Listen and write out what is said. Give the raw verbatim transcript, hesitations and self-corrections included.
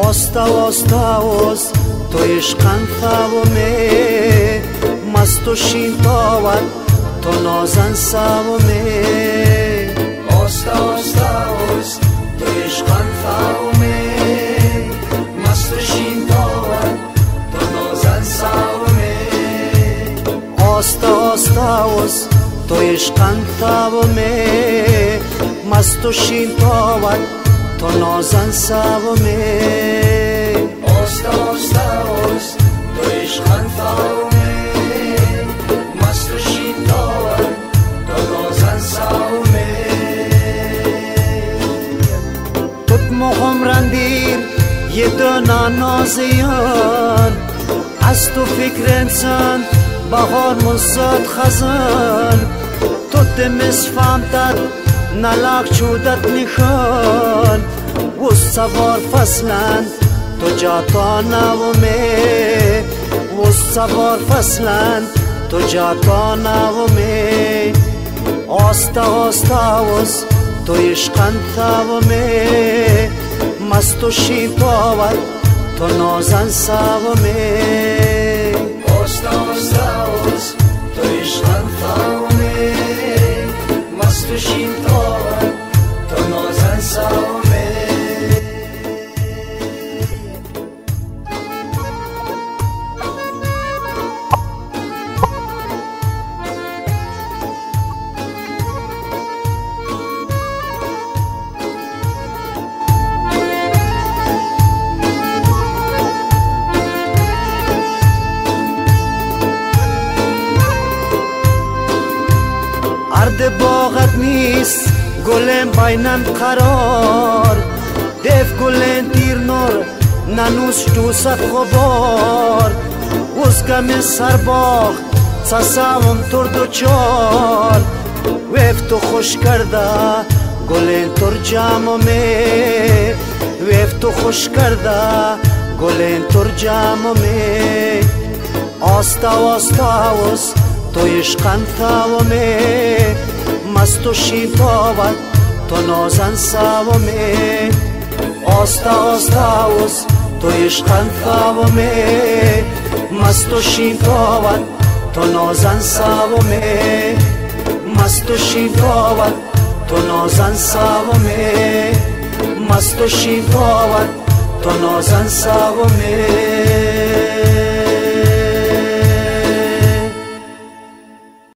آستا آستا اوز تو عشقن ثاومه مست و شین تاوت تو نازن ساومه آستا آستا اوز تو عشقن ثاومه مست و شین تاوت تو نازن ساومه آستا آستا اوز تو عشقن ثاومه مست و شین تاوت تو نازن ساومه آستا آستا اوز تو عشقن ثاومه مست و شین تاوت تو نازن ساومه توت مهم رندیر یه دانا نازیان از تو فکر انسان بهار مصد خزان توت مسفهمتت نلاک چودت نخان و سوار فصلن تو جاتا نومه و سوار فصلن تو جاتا نومه آستا آستا وز تو عشقن ثاومه مست و شین تاوت تو نازن ساومه آستا آستا وز تو عشقن ثاومه مست و شین تاوت تو نازن ساومه ارد باغت نیست گلم بینن قرار دف گلن تیر نور ننوس دوست غبار اوز کم سر باغ سساوم تر دو چار ویف تو خوش کرده گلن تر جاممه ویف تو خوش کرده گلن تر جاممه آستا آستا وز تو عشقن ثاومه مست و شین تاوت تو نازن ساومه آستا آستا وز تو عشقن ثاومه مست و شین تاوت تو نازن ساومه مست و شین تاوت تو نازن ساومه مست و شین تاوت تو نازن ساومه